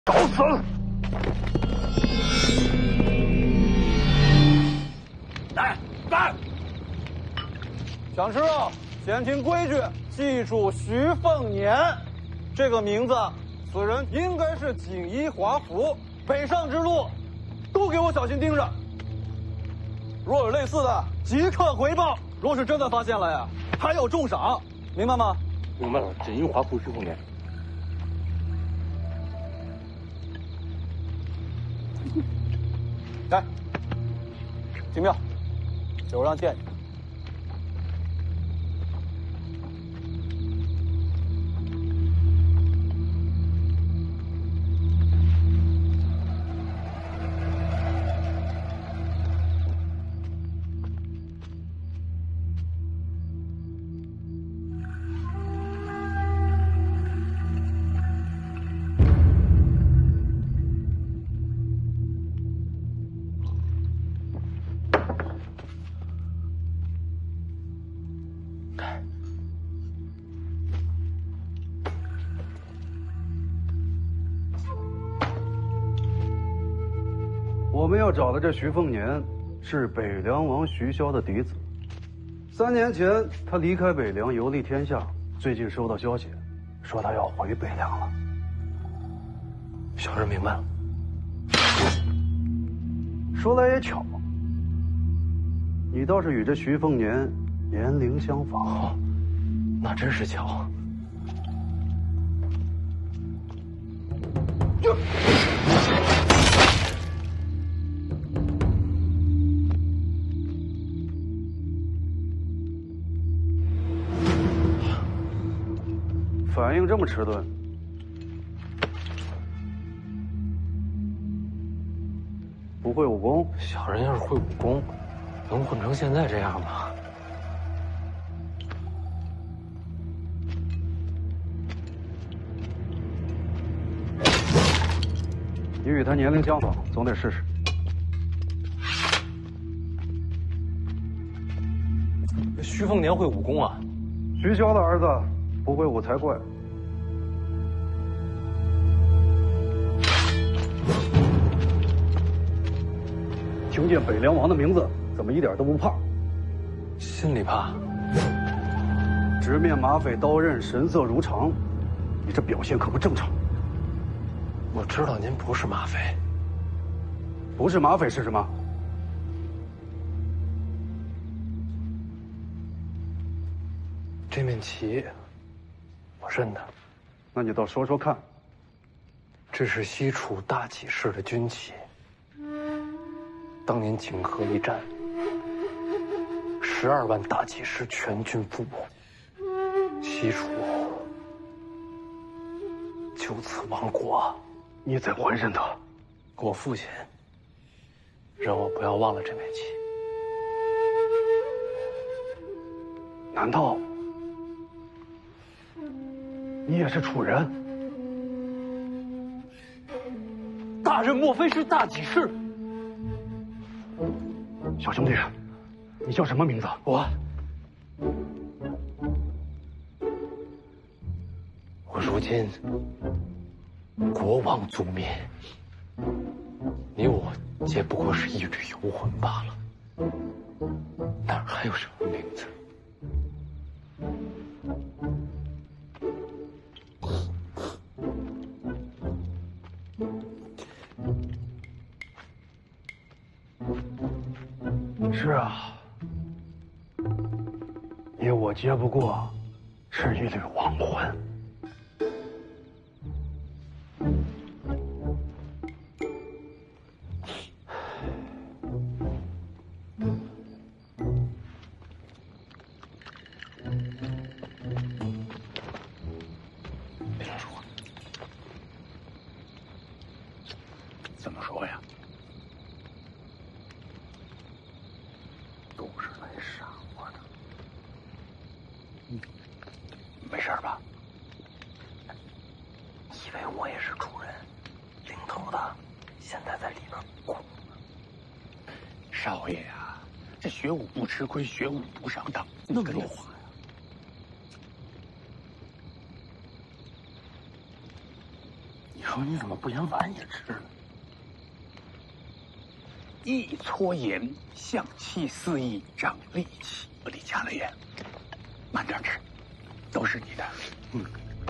找死！来！ 想知道？先听规矩，记住徐凤年这个名字。此人应该是锦衣华服，北上之路都给我小心盯着。若有类似的，即刻回报。若是真的发现了呀，还有重赏，明白吗？ 明白了，锦衣华服徐凤年。 来，进庙，有让见你。 我们要找的这徐凤年，是北凉王徐骁的嫡子。3年前，他离开北凉，游历天下。最近收到消息，说他要回北凉了。 小人明白了。 说来也巧，你倒是与这徐凤年年龄相仿。 哦，那真是巧。 反应这么迟钝，不会武功？ 小人要是会武功，能混成现在这样吗？ 你与他年龄相仿，总得试试。 徐凤年会武功啊？ 徐骁的儿子不会武才怪。听见北凉王的名字，怎么一点都不怕？ 心里怕。 直面马匪刀刃，神色如常，你这表现可不正常。 我知道您不是马匪。 不是马匪是什么？ 这面旗，我认得。 那你倒说说看。 这是西楚大起士的军旗。当年锦河一战，12万大起士全军覆没，西楚就此亡国。 你怎会认得？ 我父亲让我不要忘了这面旗。 难道你也是楚人？ 大人莫非是大起士？ 小兄弟，你叫什么名字？ 我如今国王族灭，你我皆不过是一缕游魂罢了，哪还有什么名字？ 是啊，你我皆不过是一缕亡魂。 别乱说话。怎么说呀？都是来杀我的。没事吧？以为我也是主人，领头的现在在里边哭呢。少爷呀，这学武不吃亏，学武不上当，那么多话呀。你少你怎么不嫌饭也吃了？一撮盐，香气四溢，长力气。我得加了盐，慢点吃，都是你的。嗯。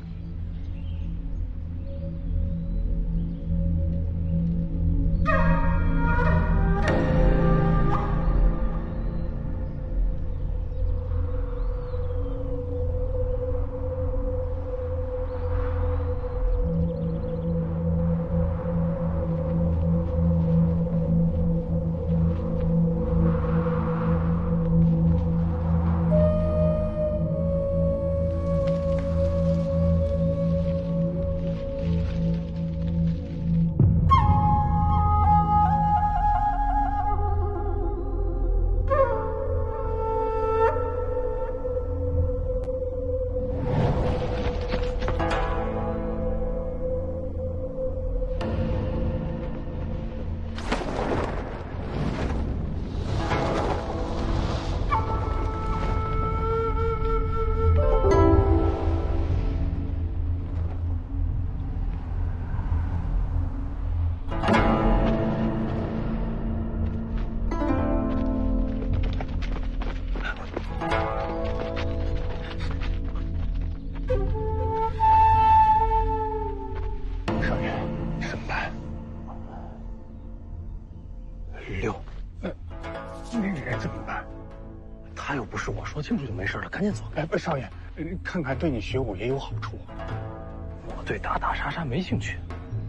说清楚就没事了，赶紧走。 哎，少爷，看看对你学武也有好处。 我对打打杀杀没兴趣。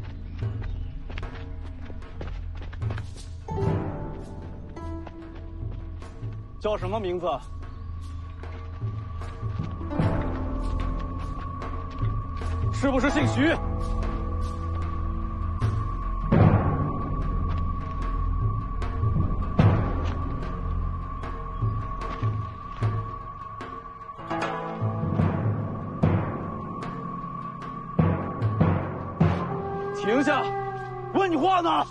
叫什么名字？是不是姓徐？停下！问你话呢！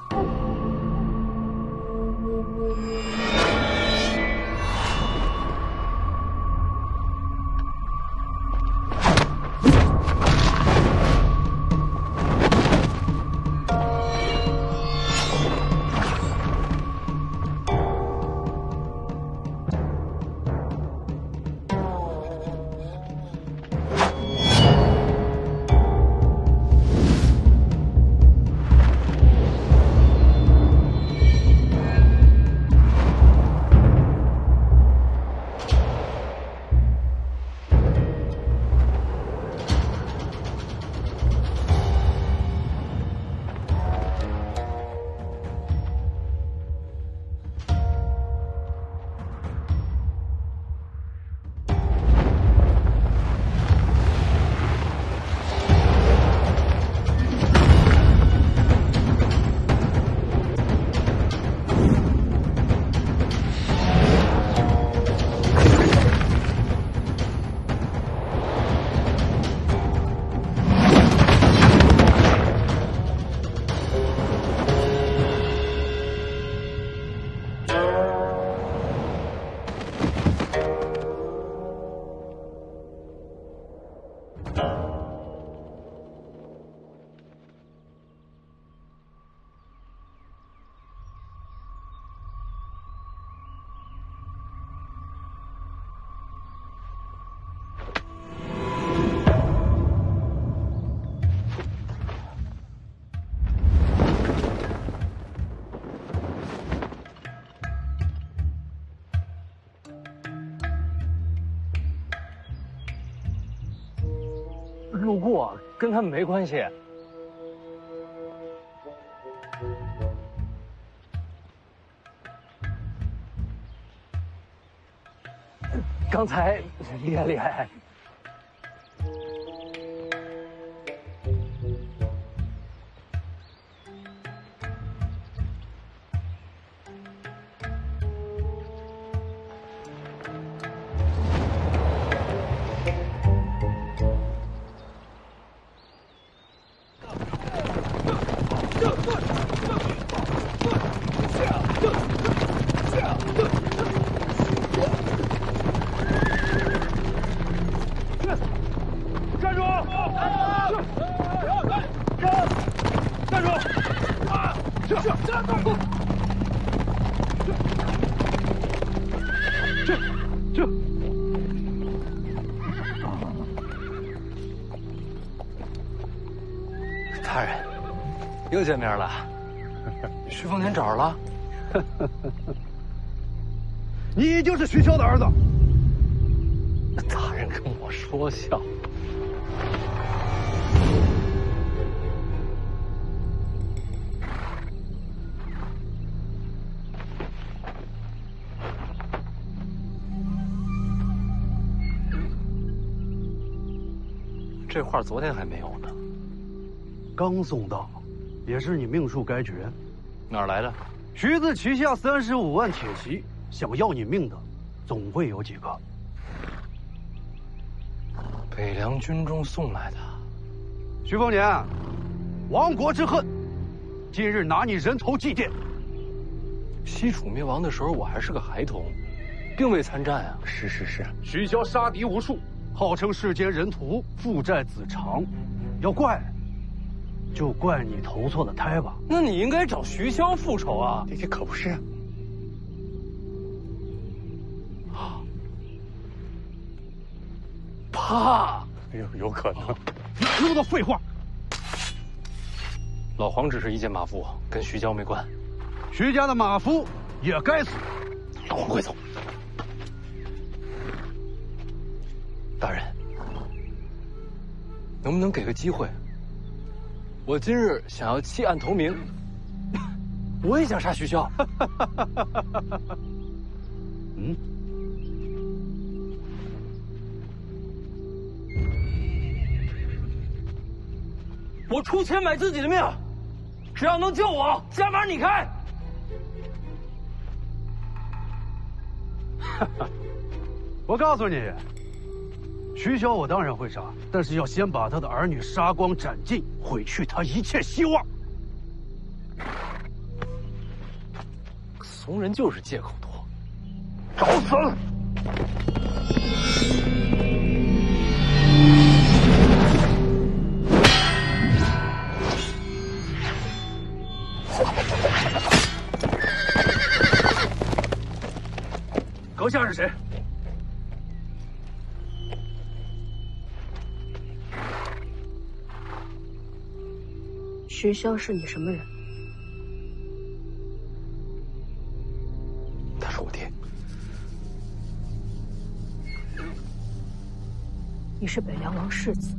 路过，跟他们没关系。刚才厉害厉害。 站住！ 大人，又见面了。徐凤年找着了。 你就是徐骁的儿子。 大人跟我说笑。这画昨天还没有呢， 刚送到，也是你命数该绝。 哪儿来的？ 徐子旗下35万铁骑，想要你命的，总会有几个。 北凉军中送来的。 徐凤年，亡国之恨，今日拿你人头祭奠。 西楚灭亡的时候，我还是个孩童，并未参战啊。 是。 徐骁杀敌无数，号称世间人屠，父债子偿。要怪，就怪你投错了胎吧。 那你应该找徐骁复仇啊！ 这可不是啊。 怕？ 有可能。 哪那么多废话？ 老黄只是一介马夫，跟徐骁没关。 徐家的马夫也该死。 老黄快走！大人，能不能给个机会？我今日想要弃暗投明，我也想杀徐骁。 嗯。 我出钱买自己的命，只要能救我，价码你开。 我告诉你，徐骁我当然会杀，但是要先把他的儿女杀光斩尽，毁去他一切希望。 怂人就是借口多， 找死！阁下是谁？ 徐骁是你什么人？ 他是我爹。 你是北凉王世子。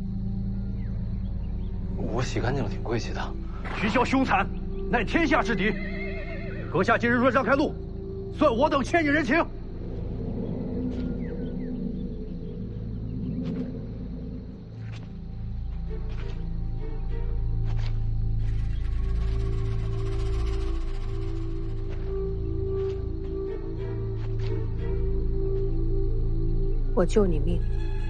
我洗干净了，挺贵气的。 徐骁凶残，乃天下之敌。阁下今日若让开路，算我等欠你人情。 我救你命，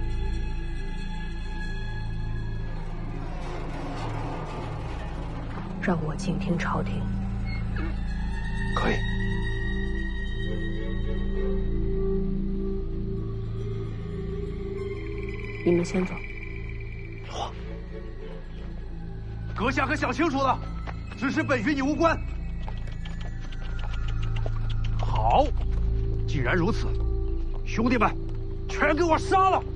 让我静听朝廷。 可以。 你们先走。 哇！ 阁下可想清楚了，此事本与你无关。好，既然如此，兄弟们，全给我杀了！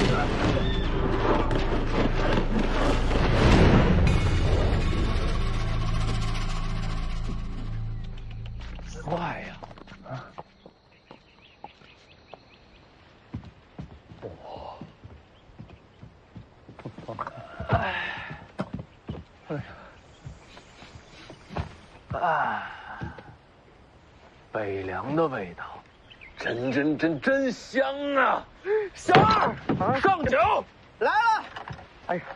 帅呀！北凉的味道，真香啊！小二，上酒， 来了。 哎呀，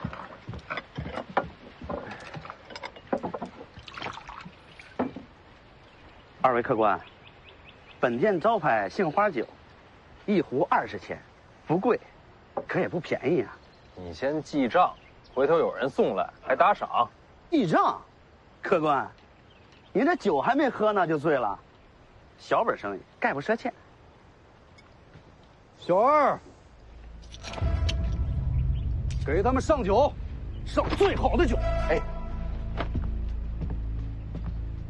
二位客官，本店招牌杏花酒，一壶20钱，不贵，可也不便宜啊。 你先记账，回头有人送来还打赏。 记账，客官，您这酒还没喝呢就醉了，小本生意，概不赊欠。 小二，给他们上酒，上最好的酒。 哎，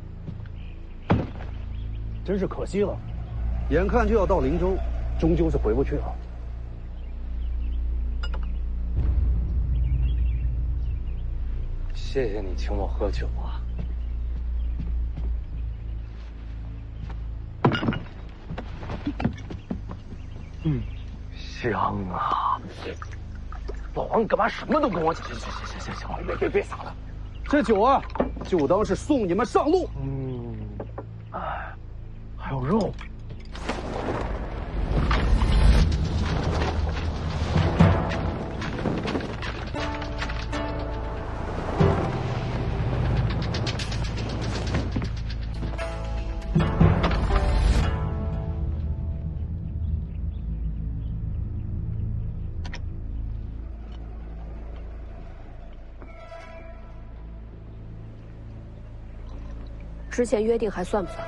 真是可惜了。眼看就要到林州，终究是回不去了。 谢谢你请我喝酒啊。香啊！老王，你干嘛什么都跟我讲？行，别撒了。 这酒啊，就当是送你们上路。 还有肉。 之前约定还算不算？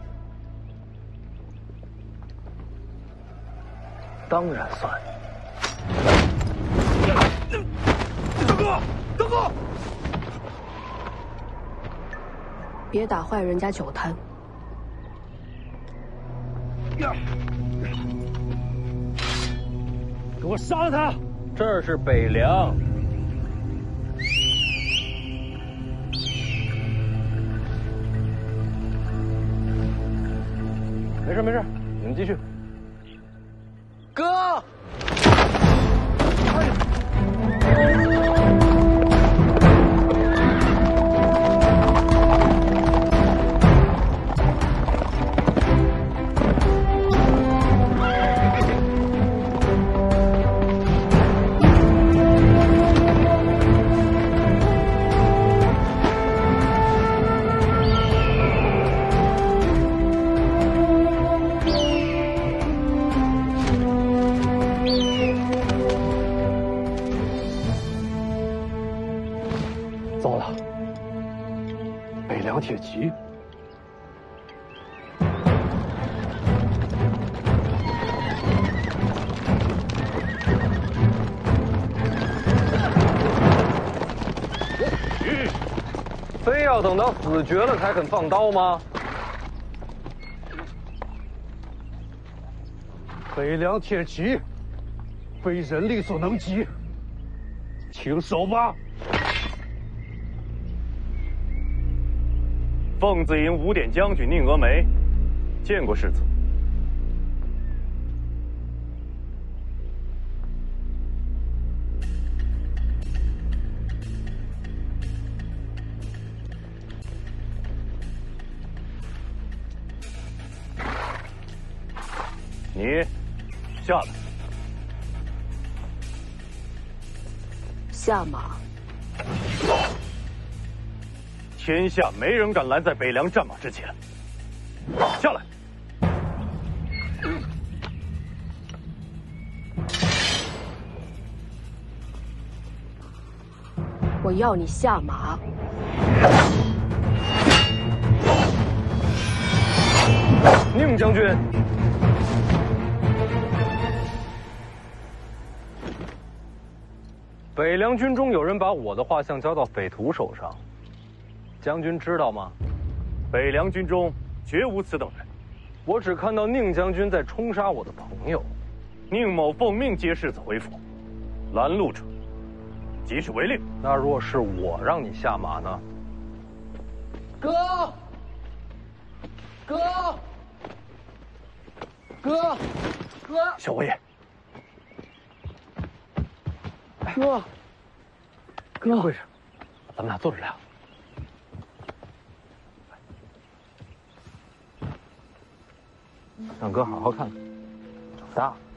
当然算。 大哥！ 别打坏人家酒摊。 给我杀了他！ 这儿是北凉。没事，你们继续。哥。 糟了，北凉铁骑。 非要等到死绝了才肯放刀吗？ 北凉铁骑，非人力所能及，请守吧。 凤子营5点将军宁峨眉，见过世子。你下来。 下马。 天下没人敢拦在北凉战马之前。下来。 我要你下马。 宁将军。北凉军中有人把我的画像交到匪徒手上，将军知道吗？ 北凉军中绝无此等人。 我只看到宁将军在冲杀我的朋友。 宁某奉命接世子回府，拦路者即是违令。 那若是我让你下马呢？ 哥， 小王爷， 哥， 怎么回事？咱们俩坐着聊。让哥好好看看，长大了。